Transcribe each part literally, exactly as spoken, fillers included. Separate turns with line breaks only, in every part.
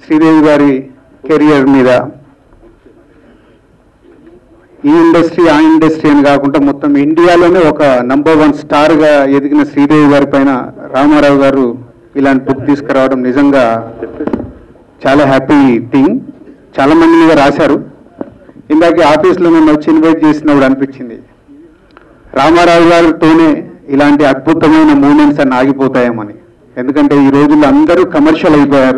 శ్రీదేవి గారి కెరియర్ మీద ఈ ఇండస్ట్రీ ఆ ఇండస్ట్రీ అని కాకుండా మొత్తం ఇండియాలోనే ఒక నంబర్ వన్ స్టార్గా ఎదిగిన శ్రీదేవి గారి పైన రామారావు గారు ఇలాంటి బుక్ తీసుకురావడం నిజంగా చాలా హ్యాపీ థింగ్. చాలా మంది మీద రాశారు. ఇందాక ఆఫీస్లో నన్ను వచ్చి ఇన్వైట్ చేసినప్పుడు అనిపించింది రామారావు గారితోనే ఇలాంటి అద్భుతమైన మూమెంట్స్ అన్ని ఆగిపోతాయేమని. ఎందుకంటే ఈ రోజుల్లో అందరూ కమర్షియల్ అయిపోయారు.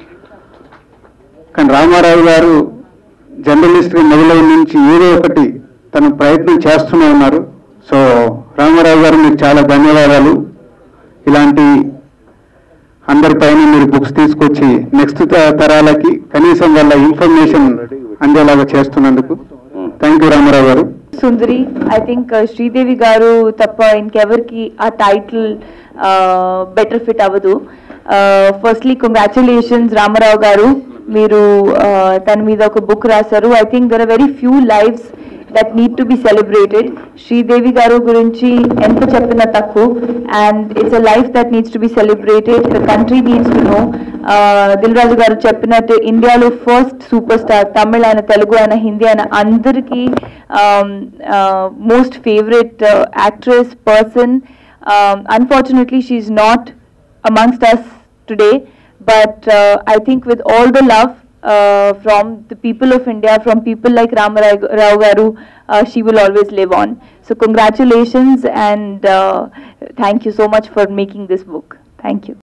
కానీ రామారావు గారు జర్నలిస్ట్గా మొదలైన నుంచి ఏదో ఒకటి తన ప్రయత్నం చేస్తూనే ఉన్నారు. సో రామారావు గారు మీకు చాలా ధన్యవాదాలు. ఇలాంటి అందరిపైన మీరు బుక్స్ తీసుకొచ్చి నెక్స్ట్ తరాలకి కనీసం వాళ్ళ ఇన్ఫర్మేషన్ అందేలాగా చేస్తున్నందుకు థ్యాంక్ యూ రామారావు గారు.
సుందరి, ఐ థింక్ శ్రీదేవి గారు తప్ప ఇంకెవరికి ఆ టైటిల్ బెటర్ ఫిట్ అవ్వదు. ఫస్ట్లీ కంగ్రాచులేషన్స్ రామారావు గారు, మీరు తన మీద ఒక బుక్ రాశారు. I think there are very few lifes that need to be celebrated. Sridevi గారు గురించి ఎంత చెప్పినా తక్కువ, and it's a life that needs to be celebrated. The country needs to know. Dil Raju గారు చెప్పినట్టు ఇండియాలో ఫస్ట్ సూపర్ స్టార్, తమిళ అయినా తెలుగు అయినా హిందీ అయినా అందరికీ most favourite actress person. Unfortunately she is not amongst us today, but uh, I think with all the love uh, from the people of India, from people like Ramarao Garu, uh, she will always live on. So congratulations, and uh, thank you so much for making this book. Thank you.